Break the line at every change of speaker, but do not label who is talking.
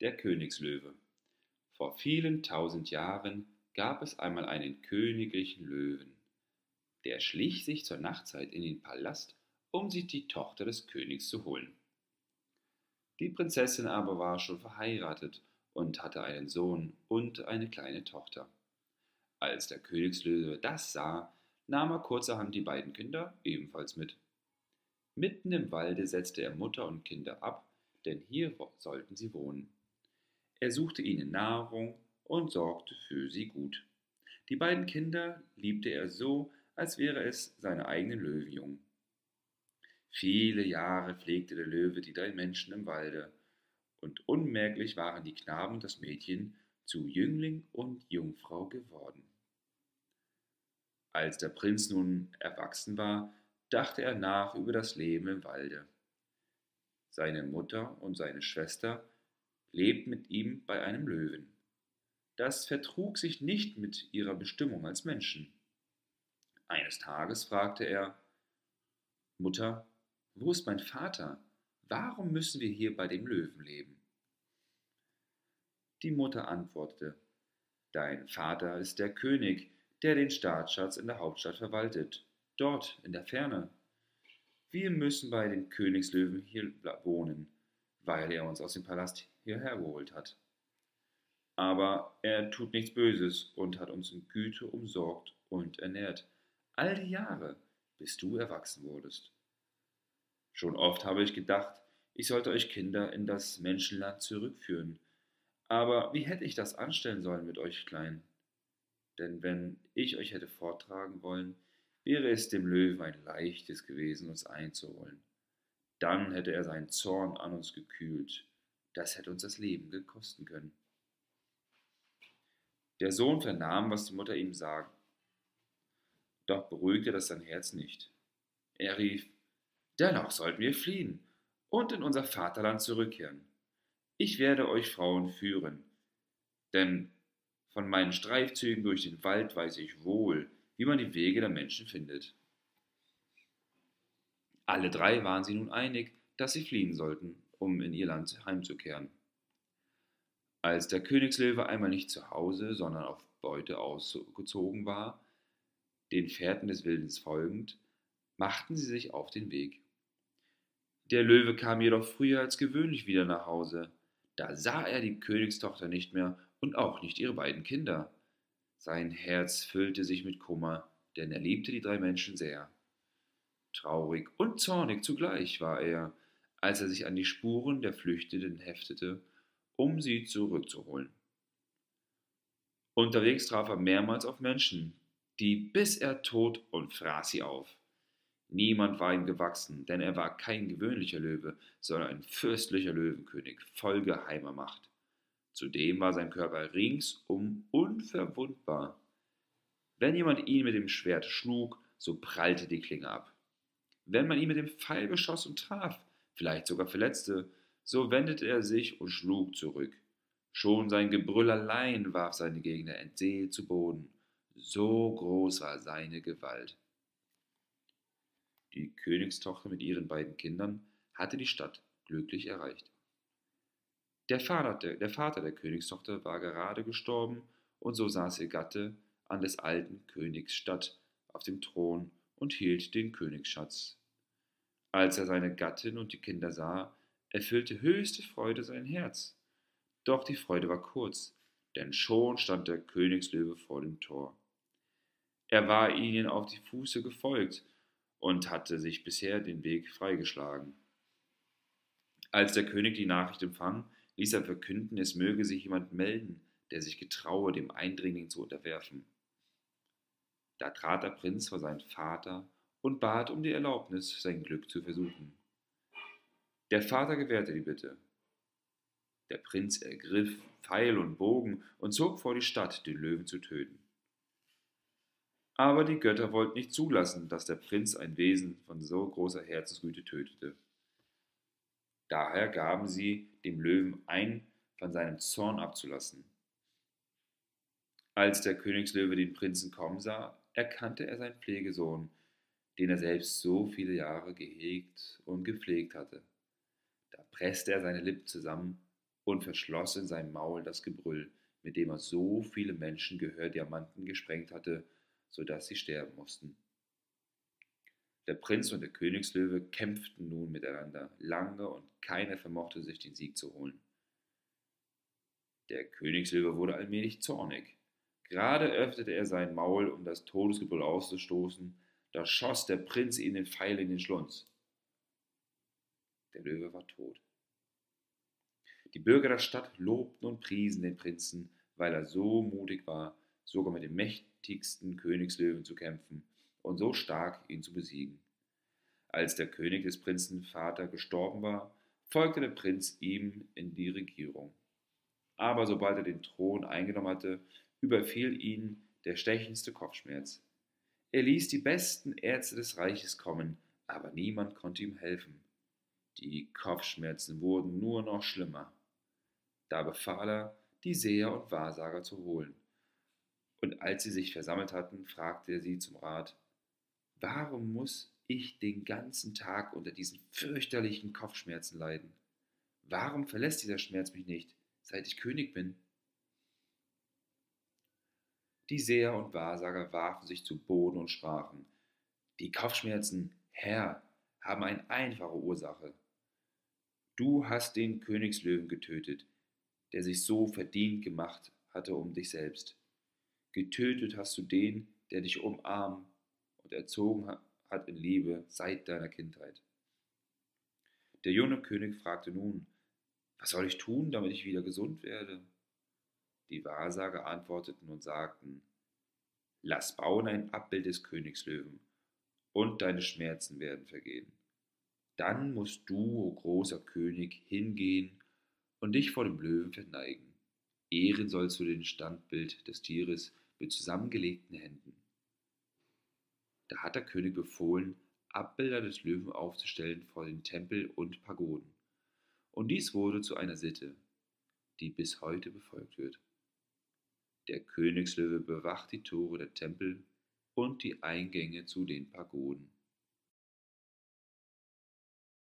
Der Königslöwe. Vor vielen tausend Jahren gab es einmal einen königlichen Löwen. Der schlich sich zur Nachtzeit in den Palast, um sich die Tochter des Königs zu holen. Die Prinzessin aber war schon verheiratet und hatte einen Sohn und eine kleine Tochter. Als der Königslöwe das sah, nahm er kurzerhand die beiden Kinder ebenfalls mit. Mitten im Walde setzte er Mutter und Kinder ab, denn hier sollten sie wohnen. Er suchte ihnen Nahrung und sorgte für sie gut. Die beiden Kinder liebte er so, als wäre es seine eigenen Löwenjungen. Viele Jahre pflegte der Löwe die drei Menschen im Walde, und unmerklich waren die Knaben und das Mädchen zu Jüngling und Jungfrau geworden. Als der Prinz nun erwachsen war, dachte er nach über das Leben im Walde. Seine Mutter und seine Schwester lebten mit ihm bei einem Löwen. Das vertrug sich nicht mit ihrer Bestimmung als Menschen. Eines Tages fragte er: Mutter, wo ist mein Vater? Warum müssen wir hier bei dem Löwen leben? Die Mutter antwortete: Dein Vater ist der König, der den Staatsschatz in der Hauptstadt verwaltet, dort in der Ferne. Wir müssen bei den Königslöwen hier wohnen, weil er uns aus dem Palast hierher geholt hat. Aber er tut nichts Böses und hat uns in Güte umsorgt und ernährt, all die Jahre, bis du erwachsen wurdest. Schon oft habe ich gedacht, ich sollte euch Kinder in das Menschenland zurückführen. Aber wie hätte ich das anstellen sollen mit euch Kleinen? Denn wenn ich euch hätte forttragen wollen, wäre es dem Löwen ein leichtes gewesen, uns einzuholen. Dann hätte er seinen Zorn an uns gekühlt. Das hätte uns das Leben gekosten können. Der Sohn vernahm, was die Mutter ihm sagte, doch beruhigte das sein Herz nicht. Er rief: Dennoch sollten wir fliehen und in unser Vaterland zurückkehren. Ich werde euch Frauen führen, denn von meinen Streifzügen durch den Wald weiß ich wohl, wie man die Wege der Menschen findet. Alle drei waren sie nun einig, dass sie fliehen sollten, um in ihr Land heimzukehren. Als der Königslöwe einmal nicht zu Hause, sondern auf Beute ausgezogen war, den Fährten des Wildens folgend, machten sie sich auf den Weg. Der Löwe kam jedoch früher als gewöhnlich wieder nach Hause. Da sah er die Königstochter nicht mehr und auch nicht ihre beiden Kinder. Sein Herz füllte sich mit Kummer, denn er liebte die drei Menschen sehr. Traurig und zornig zugleich war er, als er sich an die Spuren der Flüchtenden heftete, um sie zurückzuholen. Unterwegs traf er mehrmals auf Menschen, die biss er tot und fraß sie auf. Niemand war ihm gewachsen, denn er war kein gewöhnlicher Löwe, sondern ein fürstlicher Löwenkönig voll geheimer Macht. Zudem war sein Körper ringsum unverwundbar. Wenn jemand ihn mit dem Schwert schlug, so prallte die Klinge ab. Wenn man ihn mit dem Pfeil beschoss und traf, vielleicht sogar verletzte, so wendete er sich und schlug zurück. Schon sein Gebrüll allein warf seine Gegner entseelt zu Boden. So groß war seine Gewalt. Die Königstochter mit ihren beiden Kindern hatte die Stadt glücklich erreicht. Der Vater der Königstochter war gerade gestorben, und so saß ihr Gatte an des alten Königs Statt auf dem Thron und hielt den Königsschatz. Als er seine Gattin und die Kinder sah, erfüllte höchste Freude sein Herz. Doch die Freude war kurz, denn schon stand der Königslöwe vor dem Tor. Er war ihnen auf die Fuße gefolgt und hatte sich bisher den Weg freigeschlagen. Als der König die Nachricht empfang, ließ er verkünden, es möge sich jemand melden, der sich getraue, dem Eindringling zu unterwerfen. Da trat der Prinz vor seinen Vater und bat um die Erlaubnis, sein Glück zu versuchen. Der Vater gewährte die Bitte. Der Prinz ergriff Pfeil und Bogen und zog vor die Stadt, den Löwen zu töten. Aber die Götter wollten nicht zulassen, dass der Prinz ein Wesen von so großer Herzensgüte tötete. Daher gaben sie dem Löwen ein, von seinem Zorn abzulassen. Als der Königslöwe den Prinzen kommen sah, erkannte er seinen Pflegesohn, den er selbst so viele Jahre gehegt und gepflegt hatte. Da presste er seine Lippen zusammen und verschloss in seinem Maul das Gebrüll, mit dem er so viele Menschengehördiamanten gesprengt hatte, so dass sie sterben mussten. Der Prinz und der Königslöwe kämpften nun miteinander lange und keiner vermochte sich den Sieg zu holen. Der Königslöwe wurde allmählich zornig. Gerade öffnete er sein Maul, um das Todesgebrüll auszustoßen, da schoss der Prinz ihm den Pfeil in den Schlunz. Der Löwe war tot. Die Bürger der Stadt lobten und priesen den Prinzen, weil er so mutig war, sogar mit dem mächtigsten Königslöwen zu kämpfen und so stark, ihn zu besiegen. Als der König des Prinzen Vater gestorben war, folgte der Prinz ihm in die Regierung. Aber sobald er den Thron eingenommen hatte, überfiel ihn der stechendste Kopfschmerz. Er ließ die besten Ärzte des Reiches kommen, aber niemand konnte ihm helfen. Die Kopfschmerzen wurden nur noch schlimmer. Da befahl er, die Seher und Wahrsager zu holen. Und als sie sich versammelt hatten, fragte er sie zum Rat: Warum muss ich den ganzen Tag unter diesen fürchterlichen Kopfschmerzen leiden? Warum verlässt dieser Schmerz mich nicht, seit ich König bin? Die Seher und Wahrsager warfen sich zu Boden und sprachen: Die Kopfschmerzen, Herr, haben eine einfache Ursache. Du hast den Königslöwen getötet, der sich so verdient gemacht hatte um dich selbst. Getötet hast du den, der dich umarmt und erzogen hat in Liebe seit deiner Kindheit. Der junge König fragte nun: Was soll ich tun, damit ich wieder gesund werde? Die Wahrsager antworteten und sagten: Lass bauen ein Abbild des Königslöwen, und deine Schmerzen werden vergehen. Dann musst du, o großer König, hingehen und dich vor dem Löwen verneigen. Ehren sollst du den Standbild des Tieres mit zusammengelegten Händen. Da hat der König befohlen, Abbilder des Löwen aufzustellen vor den Tempel und Pagoden. Und dies wurde zu einer Sitte, die bis heute befolgt wird. Der Königslöwe bewacht die Tore der Tempel und die Eingänge zu den Pagoden.